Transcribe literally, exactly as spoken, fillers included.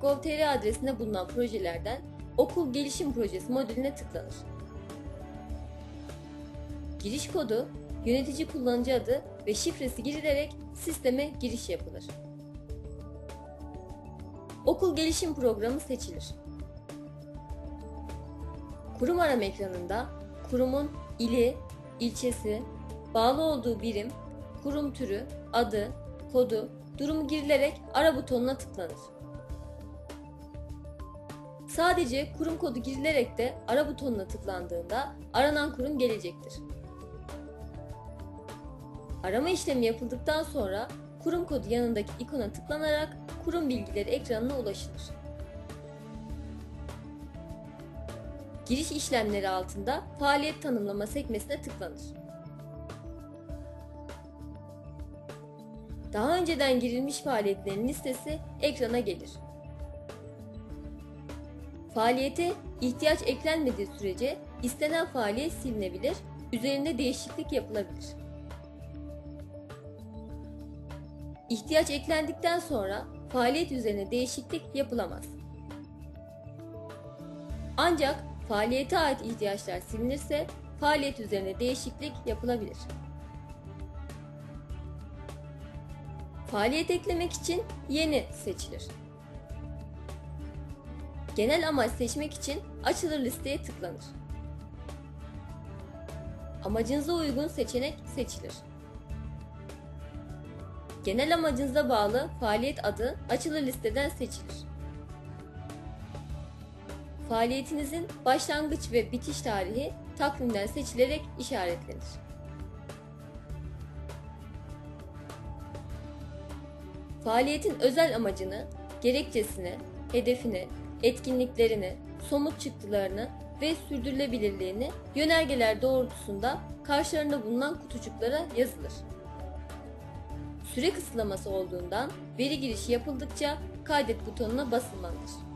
nokta gov nokta tr adresinde bulunan projelerden Okul Gelişim Projesi modülüne tıklanır. Giriş kodu, yönetici kullanıcı adı ve şifresi girilerek sisteme giriş yapılır. Okul Gelişim Programı seçilir. Kurum arama ekranında kurumun ili, ilçesi, bağlı olduğu birim, kurum türü, adı, kodu, durumu girilerek ara butonuna tıklanır. Sadece kurum kodu girilerek de ara butonuna tıklandığında aranan kurum gelecektir. Arama işlemi yapıldıktan sonra kurum kodu yanındaki ikona tıklanarak kurum bilgileri ekranına ulaşılır. Giriş işlemleri altında faaliyet tanımlama sekmesine tıklanır. Daha önceden girilmiş faaliyetlerin listesi ekrana gelir. Faaliyete ihtiyaç eklenmediği sürece istenen faaliyet silinebilir, üzerinde değişiklik yapılabilir. İhtiyaç eklendikten sonra faaliyet üzerine değişiklik yapılamaz. Ancak faaliyete ait ihtiyaçlar silinirse faaliyet üzerine değişiklik yapılabilir. Faaliyet eklemek için Yeni seçilir. Genel amaç seçmek için Açılır listeye tıklanır. Amacınıza uygun seçenek seçilir. Genel amacınıza bağlı faaliyet adı açılır listeden seçilir. Faaliyetinizin başlangıç ve bitiş tarihi takvimden seçilerek işaretlenir. Faaliyetin özel amacını, gerekçesini, hedefini, etkinliklerini, somut çıktılarını ve sürdürülebilirliğini yönergeler doğrultusunda karşılarında bulunan kutucuklara yazılır. Süre kısıtlaması olduğundan veri girişi yapıldıkça kaydet butonuna basılmalıdır.